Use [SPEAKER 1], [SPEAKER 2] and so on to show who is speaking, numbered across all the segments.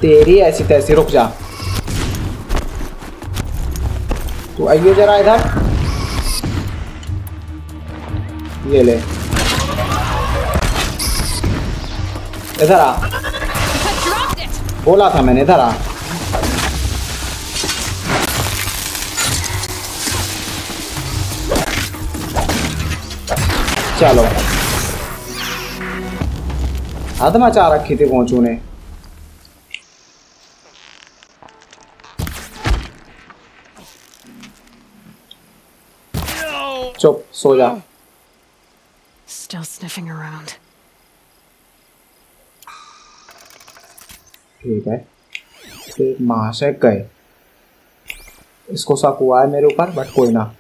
[SPEAKER 1] तेरी ऐसी तैसी, रुक जा। तू आइए जरा इधर, ये ले, इधर आ। बोला था मैंने, इधर आ। चलो, हद मचा रखी थी गोंचू ने। चुप, सो जा।
[SPEAKER 2] Still sniffing around.
[SPEAKER 1] ठीक है, एक महाशय गए। इसको शक हुआ है मेरे ऊपर, बट कोई ना।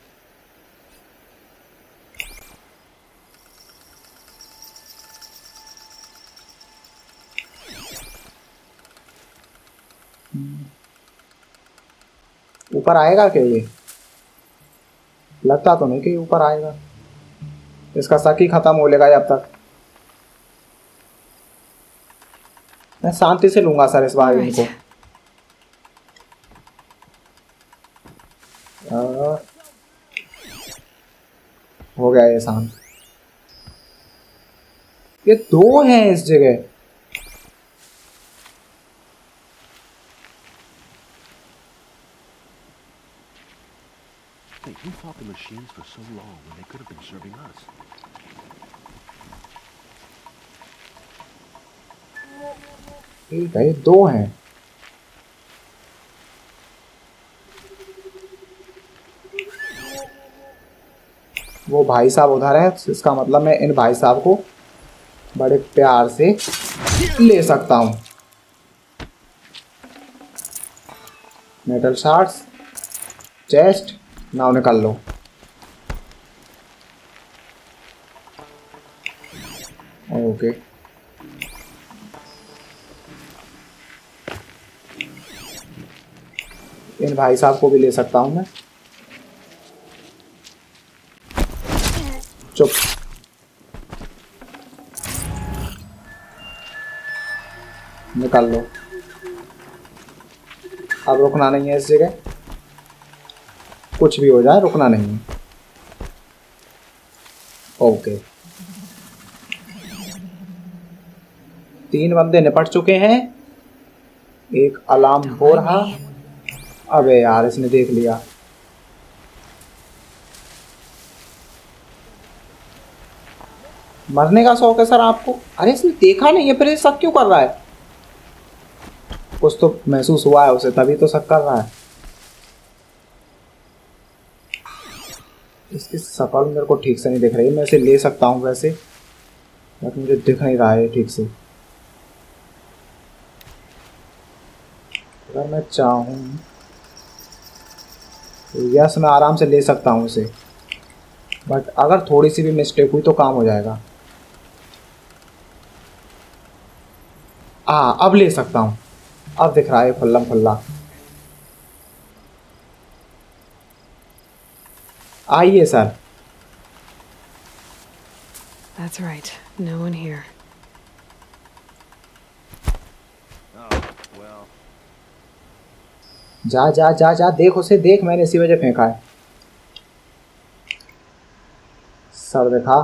[SPEAKER 1] ऊपर आएगा क्या ये? लगता तो नहीं कि ऊपर आएगा। इसका शक ही खत्म हो लेगा जब तक। मैं शांति से लूंगा सर इस बार इनको। हो गया ये शांत। ये दो हैं इस जगह।
[SPEAKER 3] Hey, who fought the machines for so long when they could have been serving us?
[SPEAKER 1] ठीक है, ये दो हैं। वो भाई साहब उधर है, इसका मतलब मैं इन भाई साहब को बड़े प्यार से ले सकता हूँ। मेटल शार्ट्स, चेस्ट, नाव निकाल लो। ओके, इन भाई साहब को भी ले सकता हूँ मैं। चुप, निकाल लो। अब रुकना नहीं है इस जगह, कुछ भी हो जाए रुकना नहीं है। ओके, 3 बंदे निपट चुके हैं। एक अलार्म हो रहा। अबे यार, इसने देख लिया। मरने का शौक है सर आपको? अरे इसने देखा नहीं है, फिर ये शक क्यों कर रहा है? कुछ तो महसूस हुआ है उसे, तभी तो शक कर रहा है। इसकी शकल मेरे को ठीक से नहीं दिख रही। मैं इसे ले सकता हूँ वैसे, बट मुझे दिख नहीं रहा है ठीक से। अगर मैं चाहूँ तो यस, मैं आराम से ले सकता हूँ इसे, बट अगर थोड़ी सी भी मिस्टेक हुई तो काम हो जाएगा। अब ले सकता हूँ। अब दिख रहा है खुल्लम खुल्ला। आइए sir.
[SPEAKER 2] That's right. No one here.
[SPEAKER 3] Oh, well.
[SPEAKER 1] जा जा जा जा, देख उसे, देख, मैंने इसी वजह फेंका है। सर देखा।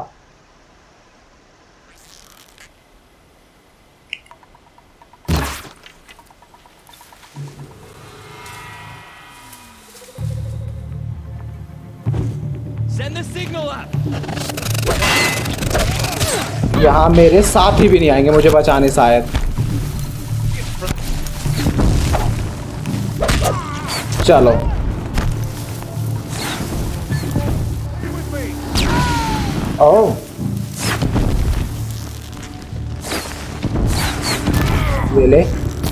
[SPEAKER 3] Send the signal up.
[SPEAKER 1] यहाँ मेरे साथी भी नहीं आएंगे मुझे बचाने शायद। चलो, ओह, ये ले।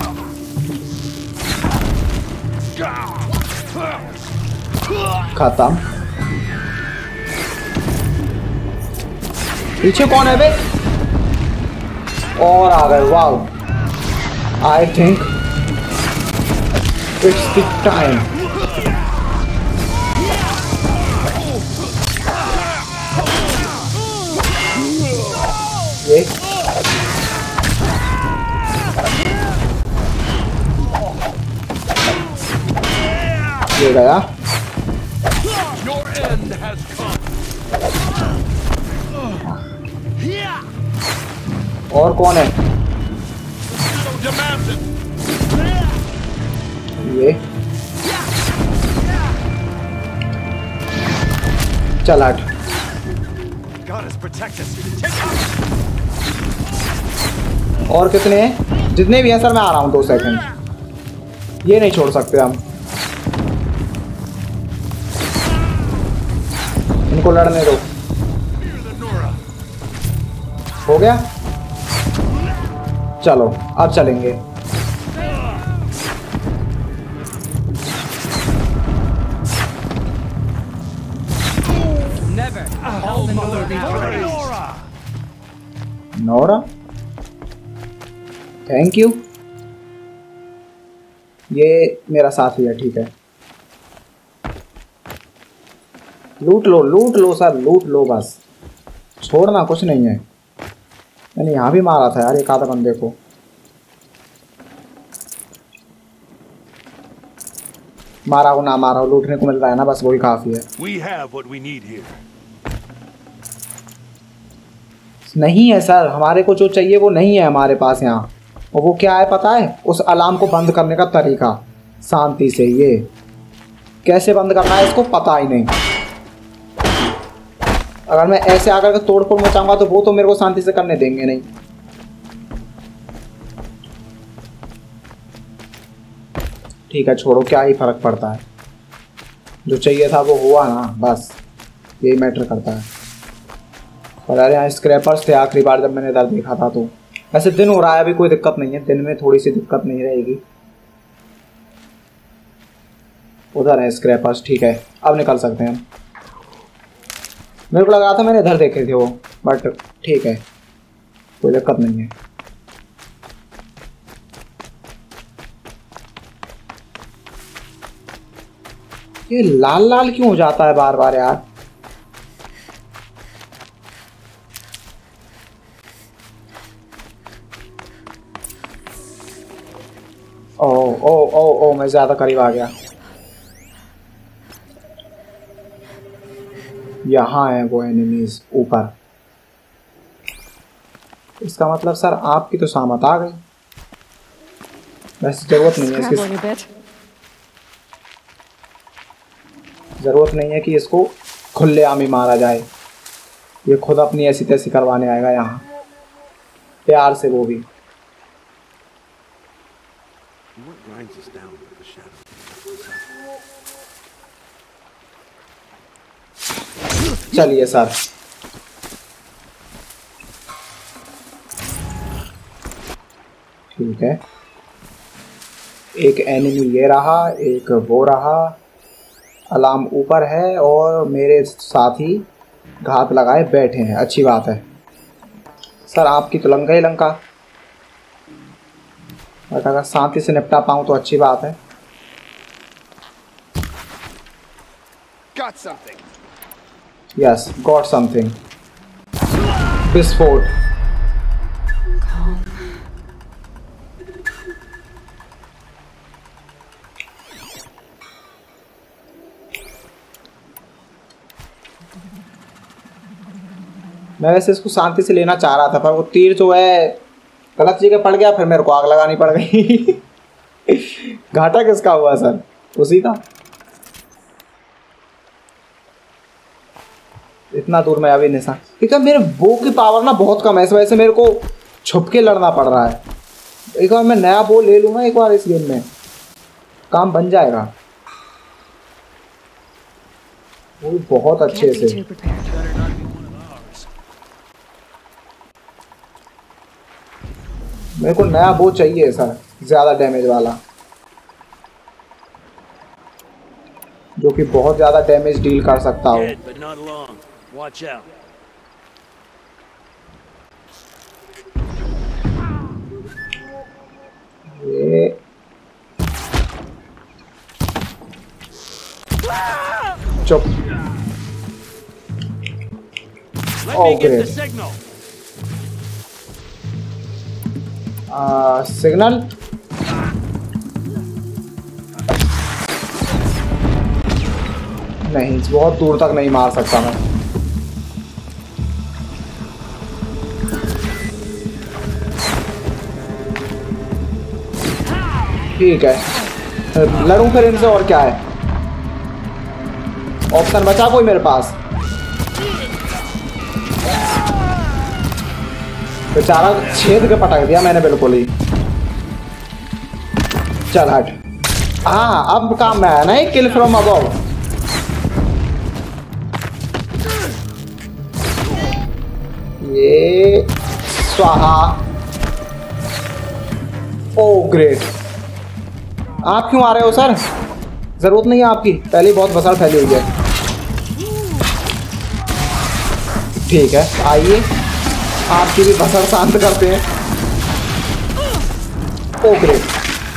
[SPEAKER 1] खत्म। पीछे कौन है बे? और आ गए। वाह, I think it's the time. ये ये गया।
[SPEAKER 3] Your end has come.
[SPEAKER 1] और कौन है?
[SPEAKER 3] Demands it.
[SPEAKER 1] ये चल हट।
[SPEAKER 3] God has protected us.
[SPEAKER 1] और कितने हैं? जितने भी हैं सर मैं आ रहा हूँ 2 सेकंड। ये नहीं छोड़ सकते हम, इनको लड़ने दो। हो गया, चलो अब चलेंगे। नोरा थैंक यू, ये मेरा साथी है। ठीक है, लूट लो सर, लूट लो बस, छोड़ना कुछ नहीं है। मैंने यहाँ भी मारा था यार एक आधा बंदे को। मारा हो ना मारा हो, लूटने को मिल रहा है ना, बस वही काफी है।
[SPEAKER 3] We have what we need here.
[SPEAKER 1] नहीं है सर, हमारे को जो चाहिए वो नहीं है हमारे पास यहाँ। और वो क्या है पता है? उस अलार्म को बंद करने का तरीका, शांति से। ये कैसे बंद करना है इसको पता ही नहीं। अगर मैं ऐसे आकर के तोड़ फोड़ मचाऊंगा तो वो तो मेरे को शांति से करने देंगे नहीं। ठीक है छोड़ो, क्या ही फर्क पड़ता है, जो चाहिए था वो हुआ ना, बस यही मैटर करता है। और अरे यहाँ स्क्रैपर्स थे आखिरी बार जब मैंने इधर देखा था। तो वैसे दिन हो रहा है, अभी कोई दिक्कत नहीं है, दिन में थोड़ी सी दिक्कत नहीं रहेगी। उधर है स्क्रैपर्स, ठीक है अब निकल सकते हैं हम। मेरे को लगा था मैंने इधर देखे थे वो, बट ठीक है कोई दिक्कत नहीं है। ये लाल लाल क्यों हो जाता है बार बार यार? ओ ओ ओ ओ मैं ज्यादा करीब आ गया। यहाँ है वो एनिमीज ऊपर। इसका मतलब सर आपकी तो सामत आ गई। वैसे जरूरत नहीं है इसकी, जरूरत नहीं है कि इसको खुलेआम ही मारा जाए। ये खुद अपनी ऐसी तैसी करवाने आएगा यहाँ, प्यार से वो भी।
[SPEAKER 3] What grinds us down with the shadow?
[SPEAKER 1] चलिए सर, ठीक है। एक एनिमी ये रहा, एक वो रहा। अलार्म ऊपर है और मेरे साथी घात लगाए बैठे हैं, अच्छी बात है। सर आपकी तो लंका ही लंका, बट अगर शांति से निपटा पाऊँ तो अच्छी बात है।
[SPEAKER 3] Got something.
[SPEAKER 1] Yes, got something. विस्फोट। मैं वैसे इसको शांति से लेना चाह रहा था, पर वो तीर जो है गलत जगह पड़ गया, फिर मेरे को आग लगानी पड़ गई। घाटा किसका हुआ सर? उसी का। इतना दूर मैं अभी निशान, क्योंकि मेरे बो की पावर ना बहुत कम है, इस वजह से मेरे को छुप के लड़ना पड़ रहा है। एक बार मैं नया बो ले लूँगा एक बार, इस गेम में काम बन जाएगा वो बहुत अच्छे से। मेरे को नया बो चाहिए सर, ज़्यादा डैमेज वाला, जो कि बहुत ज़्यादा डैमेज डील कर सकता हो।
[SPEAKER 3] Watch out.
[SPEAKER 1] ये चुप। Okay signal. नहीं, बहुत दूर तक नहीं मार सकता मैं। ठीक है, लड़ूं फिर इनसे, और क्या है? ऑप्शन बचा कोई मेरे पास? बेचारा छेद के पटक दिया मैंने बिल्कुल ही। चल हट। हाँ, अब काम में आया ना, किल फ्रॉम अबव। ये स्वाहा। Oh great. आप क्यों आ रहे हो सर? जरूरत नहीं है आपकी, पहले ही बहुत बसार फैली हुई है। ठीक है, आइए आपकी भी बसर शांत करते हैं। Oh great.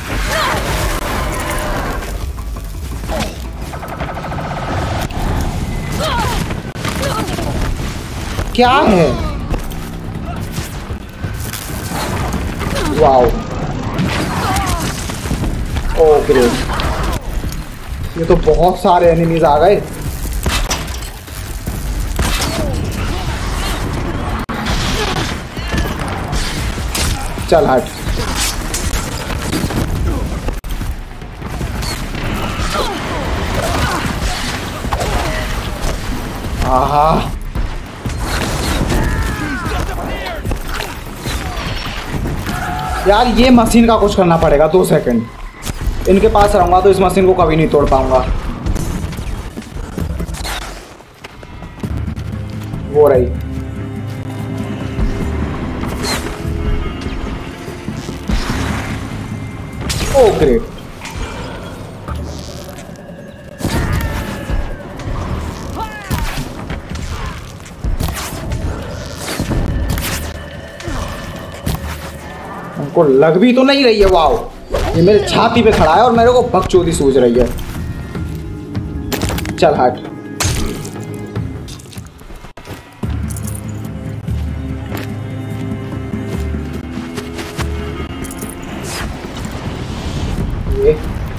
[SPEAKER 1] क्या है? Wow, oh great. ये तो बहुत सारे एनिमीज आ गए। चल हट। आहा, यार ये मशीन का कुछ करना पड़ेगा। 2 सेकंड इनके पास रहूंगा तो इस मशीन को कभी नहीं तोड़ पाऊंगा। वो रही। Oh great. उनको लग भी तो नहीं रही है। वाओ, ये मेरे छाती पे खड़ा है और मेरे को बकचोदी सूझ रही है। चल हट। ये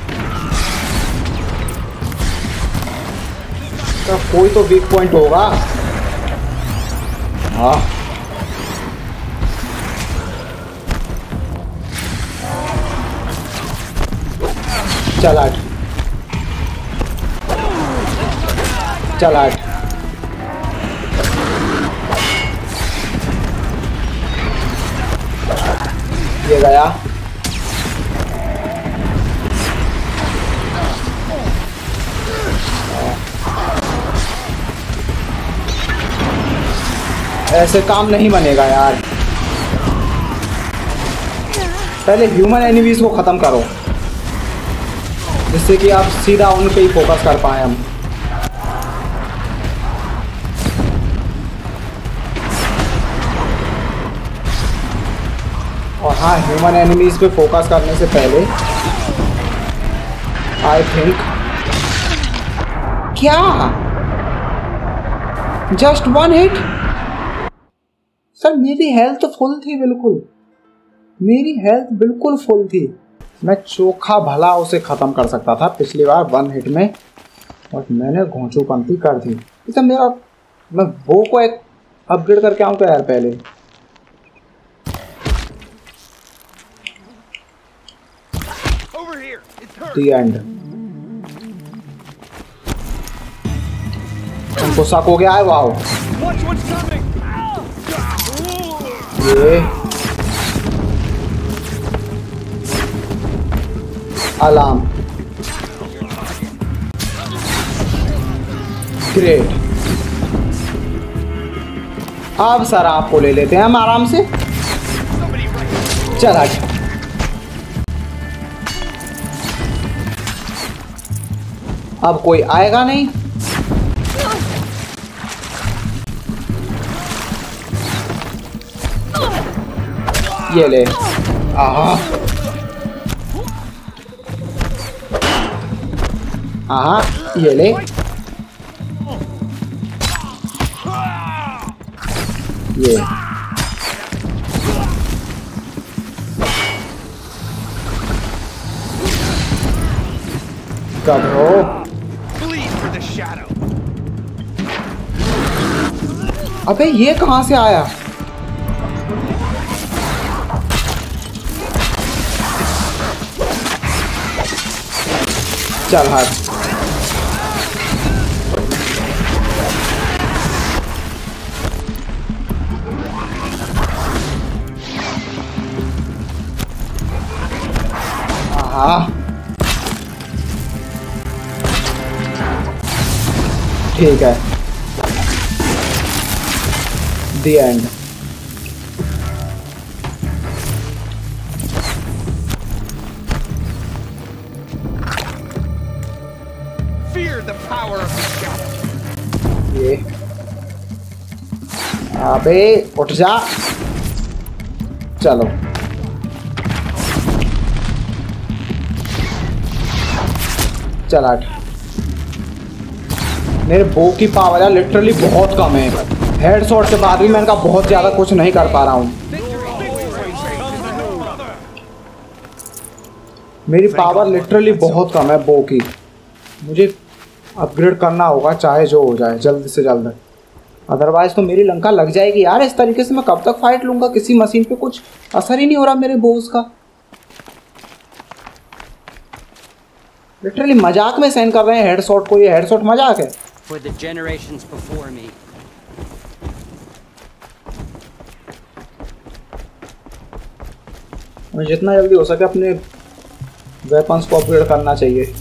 [SPEAKER 1] तो कोई तो वीक पॉइंट होगा। हाँ, चल हट। चल हट। ये गया। ऐसे काम नहीं बनेगा यार। पहले ह्यूमन एनिमीज को खत्म करो, जिससे कि आप सीधा उन पे ही फोकस कर पाए हम। और हाँ, ह्यूमन एनिमीज पे फोकस करने से पहले आई थिंक, क्या जस्ट 1 हिट? सर मेरी हेल्थ फुल थी, बिल्कुल मेरी हेल्थ बिल्कुल फुल थी। मैं चोखा भला उसे ख़त्म कर सकता था पिछली बार 1 हिट में, और मैंने घोंचूपंती कर दी। इसे मेरा, मैं वो को एक अपग्रेड करके आऊँ क्या यार पहले? The end. उनको शक हो गया है। वाओ, ये अलार्म। ग्रेट। अब सर आपको ले लेते हैं हम आराम से। चल हट। अब कोई आएगा नहीं। ये ले। आहा, आहा, ये ले। ये कब हो? अबे ये कहां से आया? चल हट। हाँ ठीक है, द एंड। ये अबे उठ जा। चलो चल हट। मेरे बो की पावर है लिटरली बहुत कम है। हेडशॉट के बाद भी मैं इनका बहुत ज़्यादा कुछ नहीं कर पा रहा हूँ। मेरी पावर लिटरली बहुत कम है बो की। मुझे अपग्रेड करना होगा चाहे जो हो जाए, जल्द से जल्द। अदरवाइज तो मेरी लंका लग जाएगी यार। इस तरीके से मैं कब तक फाइट लूँगा? किसी मशीन पे कुछ असर ही नहीं हो रहा मेरे बोस का। लिटरली मजाक में सेंड कर रहे हैं हेडशॉट को। ये हेडशॉट मजाक है।
[SPEAKER 4] For the generations before me.
[SPEAKER 1] मुझे जितना जल्दी हो सके अपने वेपन्स को अपग्रेड करना चाहिए।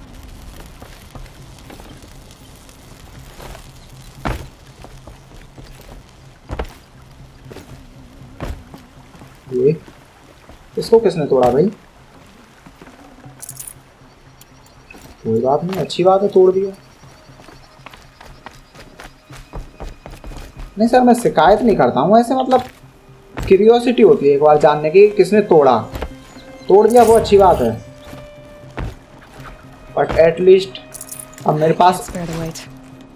[SPEAKER 1] ये इसको किसने तोड़ा भाई? कोई बात नहीं, अच्छी बात है, तोड़ दिया। नहीं सर, मैं शिकायत नहीं करता हूँ ऐसे, मतलब क्यूरियोसिटी होती है एक बार जानने की किसने तोड़ा। तोड़ दिया वो अच्छी बात है, बट एटलीस्ट अब मेरे पास
[SPEAKER 2] Spare the weight.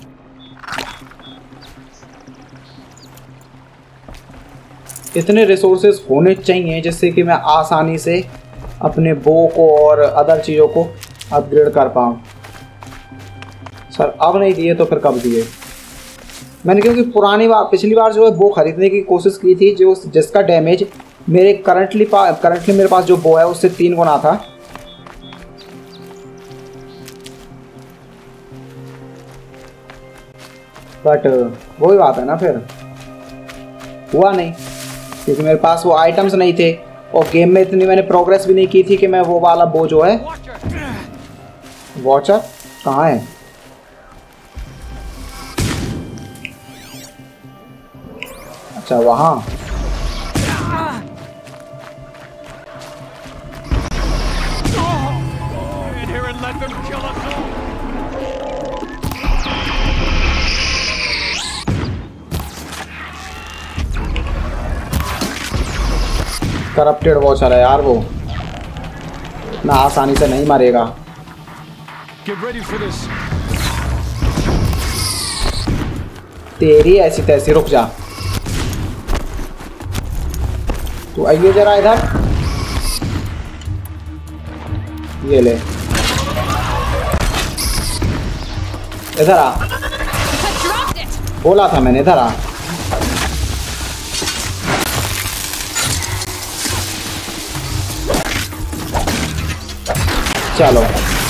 [SPEAKER 1] इतने रिसोर्सेज होने चाहिए जिससे कि मैं आसानी से अपने बो को और अदर चीज़ों को अपग्रेड कर पाऊँ। सर अब नहीं दिए तो फिर कब दिए? मैंने क्योंकि पिछली बार जो है बो खरीदने की कोशिश की थी जो जिसका डैमेज मेरे करंटली मेरे पास जो बो है उससे 3 गुना था। बट वही बात है ना, फिर हुआ नहीं क्योंकि मेरे पास वो आइटम्स नहीं थे और गेम में इतनी मैंने प्रोग्रेस भी नहीं की थी कि मैं वो वाला बो जो है। वॉचर कहाँ है? अच्छा वहाँ। करप्टेड वॉचर है यार, वो ना आसानी से नहीं मरेगा। तेरी ऐसी तैसी, रुक जा तू, आइए जरा इधर, ये ले, इधर आ। बोला था मैंने, इधर आ। चलो,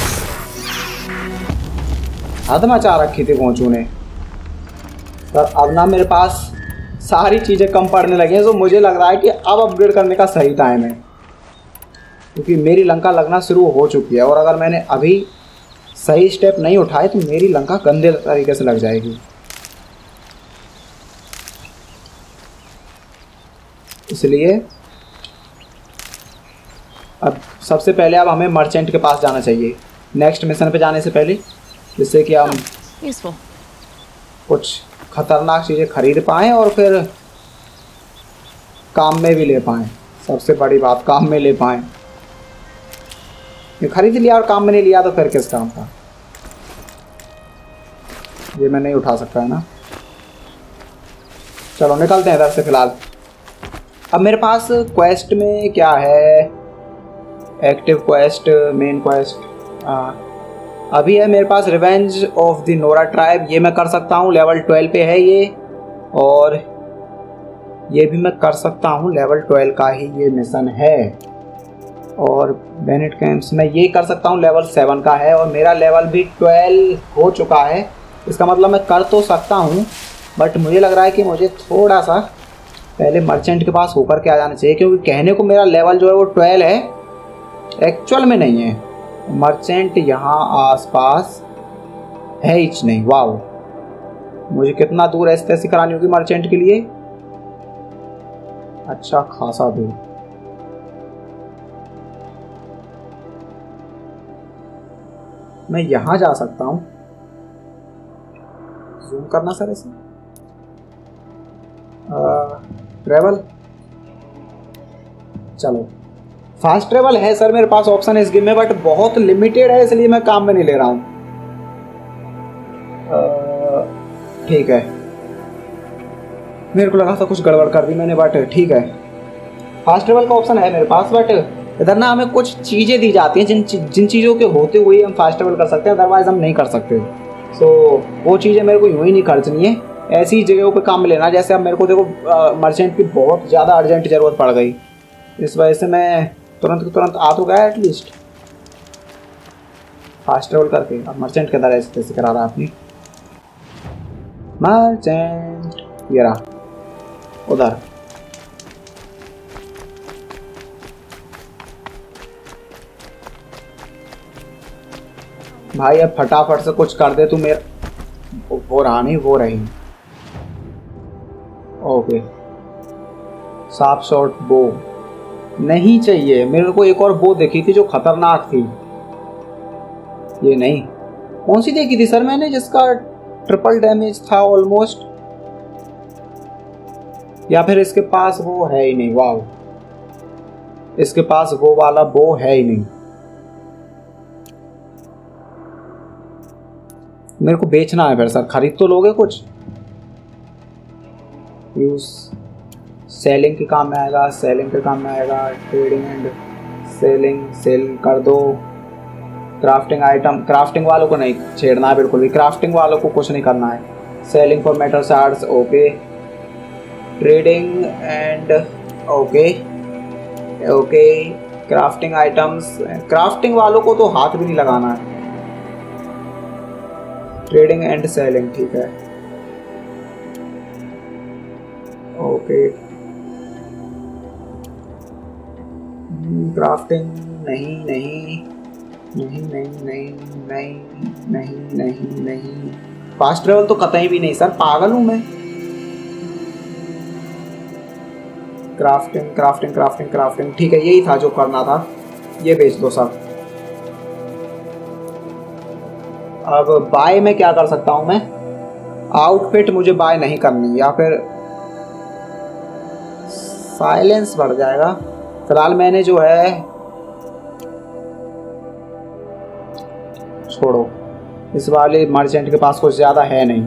[SPEAKER 1] हद मचा रखी थी गोंचू ने। पर अब ना मेरे पास सारी चीज़ें कम पड़ने लगी हैं, तो मुझे लग रहा है कि अब अपग्रेड करने का सही टाइम है क्योंकि मेरी लंका लगना शुरू हो चुकी है और अगर मैंने अभी सही स्टेप नहीं उठाए तो मेरी लंका गंदे तरीके से लग जाएगी। इसलिए अब सबसे पहले अब हमें मर्चेंट के पास जाना चाहिए नेक्स्ट मिशन पे जाने से पहले, जिससे कि हम
[SPEAKER 2] Useful.
[SPEAKER 1] कुछ खतरनाक चीज़ें खरीद पाएँ और फिर काम में भी ले पाएँ। सबसे बड़ी बात, काम में ले पाएँ। ये खरीद लिया और काम में नहीं लिया तो फिर किस काम का? ये मैं नहीं उठा सकता है ना। चलो निकलते हैं इधर से फिलहाल। अब मेरे पास क्वेस्ट में क्या है? एक्टिव क्वेस्ट, मेन क्वेस्ट, अभी है मेरे पास revenge of the Nora tribe, ये मैं कर सकता हूँ, लेवल 12 पे है ये। और ये भी मैं कर सकता हूँ, लेवल 12 का ही ये मिशन है। और बेनेट कैंप्स में ये कर सकता हूँ, लेवल 7 का है। और मेरा लेवल भी 12 हो चुका है, इसका मतलब मैं कर तो सकता हूँ, बट मुझे लग रहा है कि मुझे थोड़ा सा पहले मर्चेंट के पास होकर के आ जाना चाहिए, क्योंकि कहने को मेरा लेवल जो है वो 12 है, एक्चुअल में नहीं है। मर्चेंट यहाँ आसपास है ही नहीं। वाओ, मुझे कितना दूर ऐसी करानी होगी मर्चेंट के लिए? अच्छा खासा दूर। मैं यहाँ जा सकता हूँ, जूम करना सर ऐसे, ट्रेवल, चलो फास्ट ट्रेवल है सर मेरे पास ऑप्शन इस गेम में, बट बहुत लिमिटेड है, इसलिए मैं काम में नहीं ले रहा हूँ। ठीक है, मेरे को लगा था कुछ गड़बड़ कर दी मैंने, बट ठीक है, फास्ट ट्रेवल का ऑप्शन है मेरे पास। बट इधर ना हमें कुछ चीज़ें दी जाती हैं जिन चीज़ों के होते हुए हम फास्ट ट्रेवल कर सकते हैं, अदरवाइज हम नहीं कर सकते। सो वो चीज़ें मेरे को यूँ ही नहीं खर्चनी है, ऐसी जगहों पे काम में लेना। जैसे अब मेरे को देखो मर्चेंट की बहुत ज़्यादा अर्जेंट ज़रूरत पड़ गई, इस वजह से मैं तुरंत आ तो गया एटलीस्ट फास्ट ट्रेवल करके। अब मर्चेंट के द्वारा कैसे करा रहा अपनी मर्चेंट, ये रहा उधर। भाई अब फटाफट से कुछ कर दे तू मेरा। वो रहा नहीं, वो रही। ओके, साफ शॉट बो नहीं चाहिए मेरे को। एक और बो देखी थी जो खतरनाक थी, ये नहीं। कौन सी देखी थी सर मैंने जिसका ट्रिपल डैमेज था ऑलमोस्ट? या फिर इसके पास वो है ही नहीं? वाह, इसके पास वो वाला बो है ही नहीं। मेरे को बेचना है फिर सर, खरीद तो लोगे कुछ? यूज सेलिंग के काम में आएगा, सेलिंग के काम में आएगा। ट्रेडिंग एंड सेलिंग, सेल कर दो। क्राफ्टिंग आइटम, क्राफ्टिंग वालों को नहीं छेड़ना है बिल्कुल भी, क्राफ्टिंग वालों को कुछ नहीं करना है। Selling for metal shards, okay. Trading and okay okay. Crafting items, crafting वालों को तो हाथ भी नहीं लगाना है। ट्रेडिंग एंड सेलिंग, ठीक है, ओके। क्राफ्टिंग नहीं नहीं नहीं नहीं नहीं नहीं नहीं नहीं नहीं। फास्ट ट्रेवल तो कतई भी नहीं सर, पागल हूं मैं। क्राफ्टिंग क्राफ्टिंग क्राफ्टिंग क्राफ्टिंग, ठीक है, यही था जो करना था। ये बेच दो सब। अब बाय में क्या कर सकता हूं मैं? आउटफिट मुझे बाय नहीं करनी, या फिर साइलेंस बढ़ जाएगा। फिलहाल मैंने जो है, छोड़ो, इस वाले मर्चेंट के पास कुछ ज्यादा है नहीं।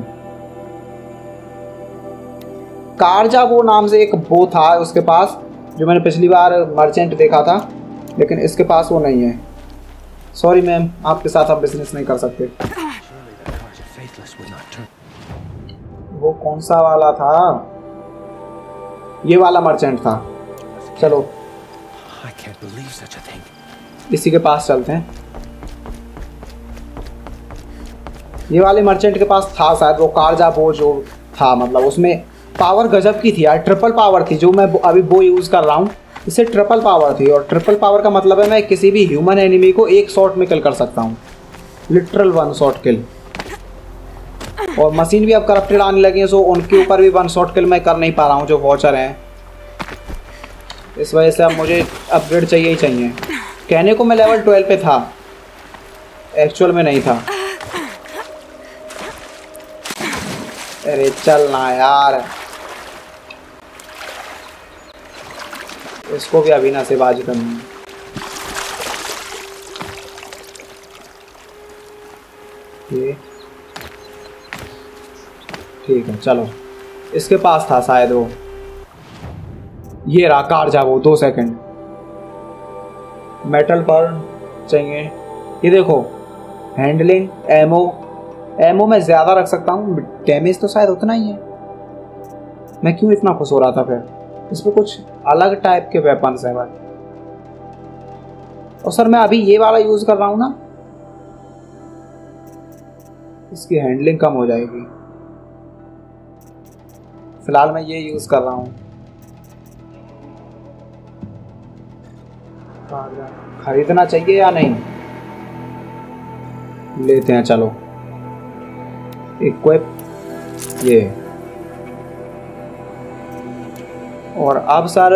[SPEAKER 1] कारजा वो नाम से एक वो था उसके पास, जो मैंने पिछली बार मर्चेंट देखा था, लेकिन इसके पास वो नहीं है। सॉरी मैम, आपके साथ आप बिजनेस नहीं कर सकते। वो कौन सा वाला था? ये वाला मर्चेंट था। चलो इसी के पास चलते हैं। ये वाले मर्चेंट के पास था शायद वो कारजा वो जो था, मतलब उसमें पावर गजब की थी यार, ट्रिपल पावर थी। जो मैं अभी वो यूज़ कर रहा हूँ, इससे ट्रिपल पावर थी। और ट्रिपल पावर का मतलब है मैं किसी भी ह्यूमन एनिमी को एक शॉट में किल कर सकता हूँ, लिटरल 1 शॉट किल। और मशीन भी अब करप्टेड आने लगी है, सो उनके ऊपर भी 1 शॉट किल मैं कर नहीं पा रहा हूँ जो वॉचर हैं। इस वजह से अब मुझे अपग्रेड चाहिए ही चाहिए। कहने को मैं लेवल 12 पे था, एक्चुअल में नहीं था। अरे चल ना यार, इसको भी अभी ना से बाजी करनी है। ये ठीक है, चलो इसके पास था शायद वो। ये रहा कारजा वो, 2 सेकंड। मेटल पर चाहिए, ये देखो हैंडलिंग, एमो मैं ज़्यादा रख सकता हूँ, डैमेज तो शायद उतना ही है। मैं क्यों इतना खुश हो रहा था फिर? इसमें कुछ अलग टाइप के वेपन्स हैं भाई। और सर मैं अभी ये वाला यूज़ कर रहा हूँ ना, इसकी हैंडलिंग कम हो जाएगी। फिलहाल मैं ये यूज़ कर रहा हूँ। खरीदना चाहिए या नहीं? लेते हैं चलो। इक्विप ये। और अब सर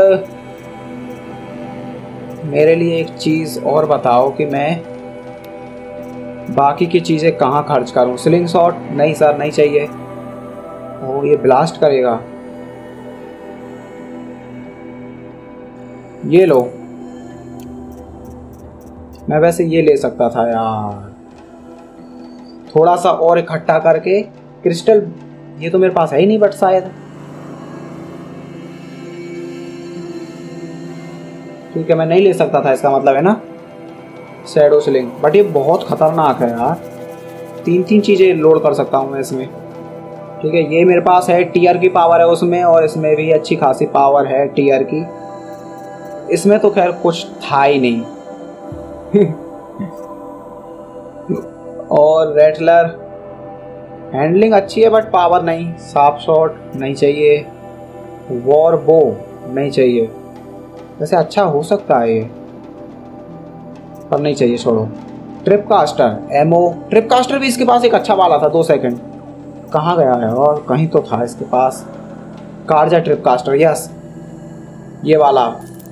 [SPEAKER 1] मेरे लिए एक चीज़ और बताओ कि मैं बाकी की चीज़ें कहाँ खर्च करूँ? स्लिंग शॉट नहीं सर, नहीं चाहिए। ओ ये ब्लास्ट करेगा। ये लो, मैं वैसे ये ले सकता था यार, थोड़ा सा और इकट्ठा करके। क्रिस्टल ये तो मेरे पास है ही नहीं, बट शायद ठीक है मैं नहीं ले सकता था, इसका मतलब है ना शैडो स्लिंग। बट ये बहुत खतरनाक है यार, 3 चीज़ें लोड कर सकता हूँ मैं इसमें। ठीक है ये मेरे पास है, टीयर की पावर है उसमें, और इसमें भी अच्छी खासी पावर है टीयर की। इसमें तो खैर कुछ था ही नहीं। और रेटलर हैंडलिंग अच्छी है बट पावर नहीं। शार्प शॉट नहीं चाहिए। वॉर बो नहीं चाहिए। वैसे अच्छा हो सकता है ये, पर नहीं चाहिए, छोड़ो। Trip caster ammo, trip caster भी इसके पास एक अच्छा वाला था। 2 सेकंड कहाँ गया है? और कहीं तो था इसके पास। कार्जा ट्रिप कास्टर, यस ये वाला।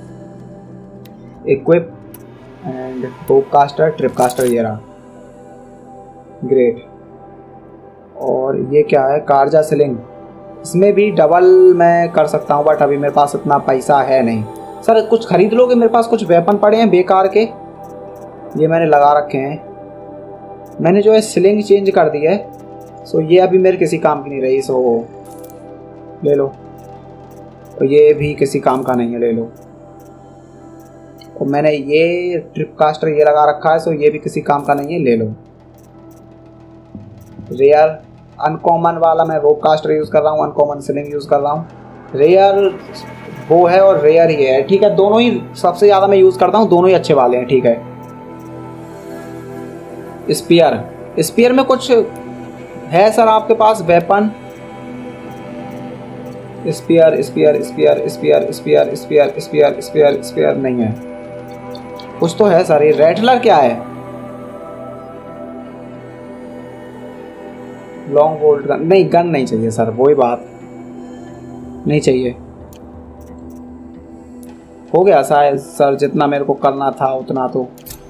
[SPEAKER 1] Equip and rope caster, trip caster ये रहा, ग्रेट। और ये क्या है? कार्जा स्लिंग, इसमें भी डबल मैं कर सकता हूँ, बट अभी मेरे पास इतना पैसा है नहीं। सर कुछ खरीद लोगे? मेरे पास कुछ वेपन पड़े हैं बेकार के, ये मैंने लगा रखे हैं। मैंने जो है स्लिंग चेंज कर दी है, सो ये अभी मेरे किसी काम की नहीं रही, सो ले लो। और ये भी किसी काम का नहीं है, ले लो। और मैंने ये ट्रिप कास्टर ये लगा रखा है, सो ये भी किसी काम का नहीं है, ले लो। रेयर अनकॉमन वाला मैं रोप कास्टर यूज़ कर रहा हूँ, अनकॉमन स्लिंग यूज़ कर रहा हूँ। रेयर वो है और रेयर ही है, ठीक है। दोनों ही सबसे ज़्यादा मैं यूज़ करता हूँ, दोनों ही अच्छे वाले हैं, ठीक है। स्पीयर में कुछ है सर आपके पास वेपन? स्पीयर नहीं है। कुछ तो है सर। ये रेटलर क्या है? लॉन्ग बोल्ट गन नहीं, गन नहीं चाहिए सर, वही बात नहीं चाहिए। हो गया शायद सर, जितना मेरे को करना था उतना तो।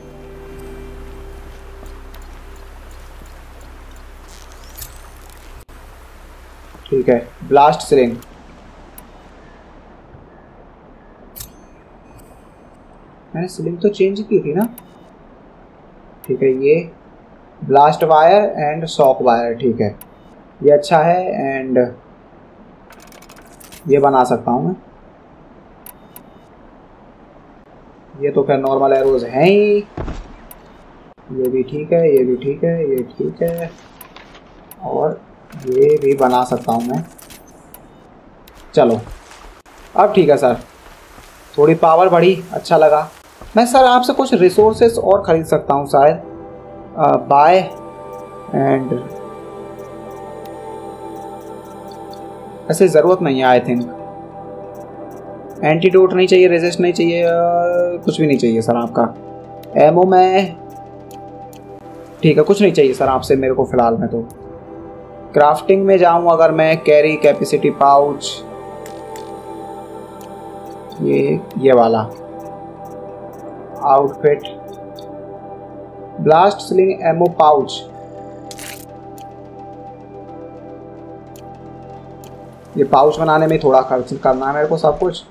[SPEAKER 1] ठीक है ब्लास्ट स्लिंग, मैंने स्लिंग तो चेंज की थी ना। ठीक है ये blast wire and shock wire, ठीक है ये अच्छा है। एंड ये बना सकता हूँ मैं, ये तो खैर नॉर्मल एरोज हैं ही। ये भी ठीक है, ये भी ठीक है, ये ठीक है। और ये भी बना सकता हूँ मैं। चलो अब ठीक है सर, थोड़ी पावर बढ़ी, अच्छा लगा। मैं सर आपसे कुछ रिसोर्सेस और ख़रीद सकता हूँ शायद, बाय एंड ऐसे ज़रूरत नहीं है आई थिंक। एंटीडोट नहीं चाहिए, रेजिस्ट नहीं चाहिए, कुछ भी नहीं चाहिए सर आपका। एमओ में ठीक है, कुछ नहीं चाहिए सर आपसे मेरे को फ़िलहाल में। तो क्राफ्टिंग में जाऊँ अगर मैं, कैरी कैपेसिटी पाउच, ये वाला outfit, blast sling ammo pouch, ये पाउच बनाने में थोड़ा खर्च करना है मेरे को सब कुछ।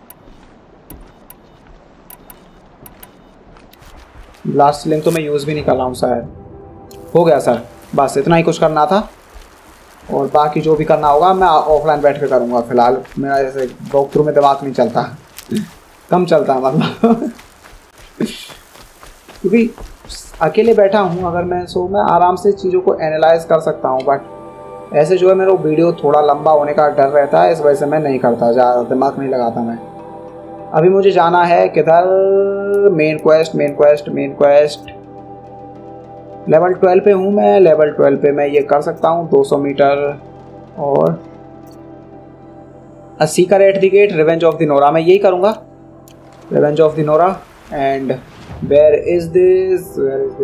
[SPEAKER 1] ब्लास्ट स्लिंग तो मैं यूज़ भी नहीं कर रहा हूँ शायद। हो गया सर, बस इतना ही कुछ करना था, और बाकी जो भी करना होगा मैं ऑफलाइन बैठ के करूँगा। फिलहाल मेरा जैसे वॉक थ्रू में दिमाग नहीं चलता, कम चलता है मतलब। क्योंकि अकेले बैठा हूँ अगर मैं, सो मैं आराम से चीज़ों को एनालाइज कर सकता हूँ, बट ऐसे जो है मेरा वीडियो थोड़ा लंबा होने का डर रहता है, इस वजह से मैं नहीं करता, ज़्यादा दिमाग नहीं लगाता मैं। अभी मुझे जाना है किधर, मेन क्वेस्ट लेवल 12 पे हूँ मैं। लेवल 12 पे मैं ये कर सकता हूँ 200 मीटर और 80 का rate the gate, revenge of the Nora. मैं यही करूँगा, revenge of the Nora. And where is this,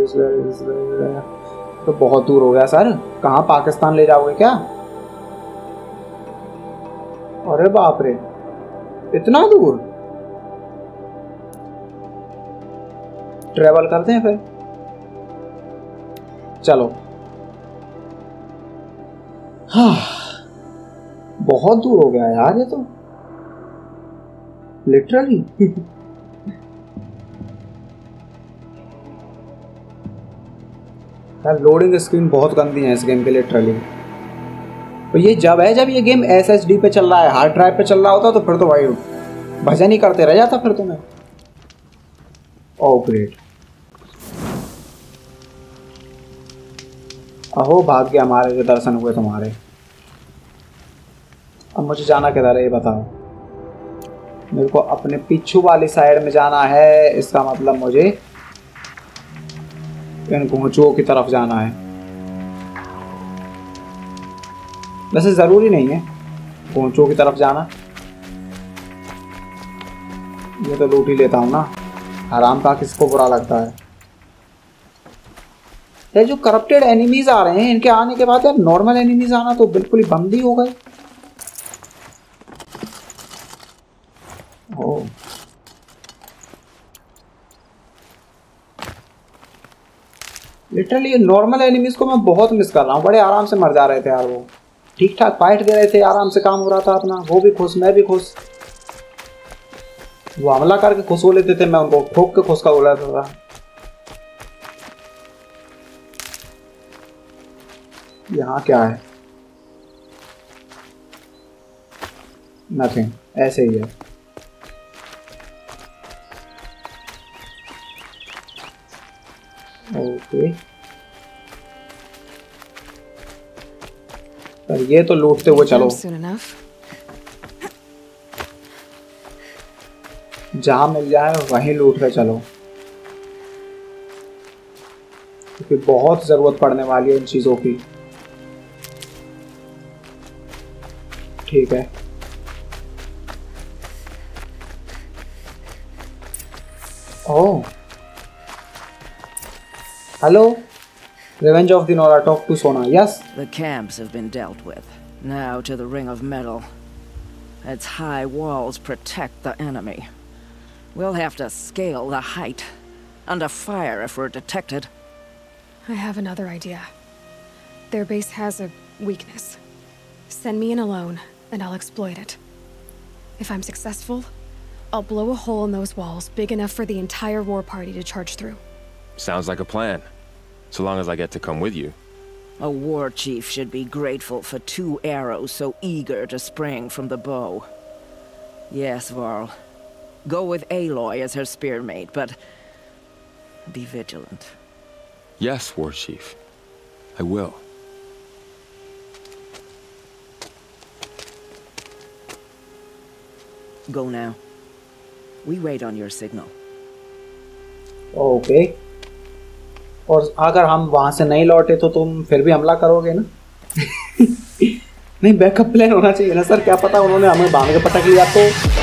[SPEAKER 1] तो बहुत दूर हो गया सर। कहाँ पाकिस्तान ले जाओगे क्या? अरे बाप रे, इतना दूर। ट्रेवल करते हैं फिर, चलो। हाँ, बहुत दूर हो गया यार ये तो, लिटरली। यार लोडिंग स्क्रीन बहुत गंदी है इस गेम के, लिटरली। तो ये जब ये गेम SSD पे चल रहा है, हार्ड ड्राइव पे चल रहा होता तो फिर तो भाई भजन ही करते रह जाता फिर तो मैं। ओह ग्रेट, अहो भाग्य हमारे जो दर्शन हुए तुम्हारे। अब मुझे जाना किधर है ये बताओ। मेरे को अपने पीछू वाली साइड में जाना है, इसका मतलब मुझे इन घोंचुओं की तरफ जाना है। वैसे ज़रूरी नहीं है घोंचुओं की तरफ जाना, ये तो लूट ही लेता हूँ ना, हराम का किसको बुरा लगता है। ये जो करप्टेड एनिमीज आ रहे हैं, इनके आने के बाद यार नॉर्मल एनिमीज आना तो बिल्कुल ही बंद ही हो गए। ओह, लिटरली नॉर्मल एनिमीज को मैं बहुत मिस कर रहा हूँ। बड़े आराम से मर जा रहे थे यार, वो ठीक ठाक फाइट दे रहे थे, आराम से काम हो रहा था अपना, वो भी खुश मैं भी खुश। वो हमला करके खुश हो लेते थे, मैं उनको ठोक के खुश का हो लेता था। यहाँ क्या है? नथिंग, ऐसे ही है। ओके, पर ये तो लूटते हुए चलो, जहां मिल जाए वहीं लूट के चलो, क्योंकि बहुत जरूरत पड़ने वाली है इन चीजों की। ठीक है, oh hello, Revenge of the Nora, talk to Sona. Yes?
[SPEAKER 5] The camps have been dealt with. Now to the Ring of Metal. Its high walls protect the enemy. We'll have to scale the height. Under fire if we're detected.
[SPEAKER 2] I have another idea. Their base has a weakness. Send me in alone, and I'll exploit it. If I'm successful, I'll blow a hole in those walls big enough for the entire war party to charge through.
[SPEAKER 6] Sounds like a plan. So long as I get to come with you.
[SPEAKER 5] A war chief should be grateful for 2 arrows so eager to spring from the bow. Yes, Varl. Go with Aloy as her spearmate, but be vigilant.
[SPEAKER 6] Yes, War Chief. I will.
[SPEAKER 5] Go now. We wait on your signal.
[SPEAKER 1] Okay. और अगर हम वहां से नहीं लौटे तो तुम फिर भी हमला करोगे ना? नहीं, बैकअप प्लान होना चाहिए ना सर, क्या पता उन्होंने हमें बांध के पटक लिया तो।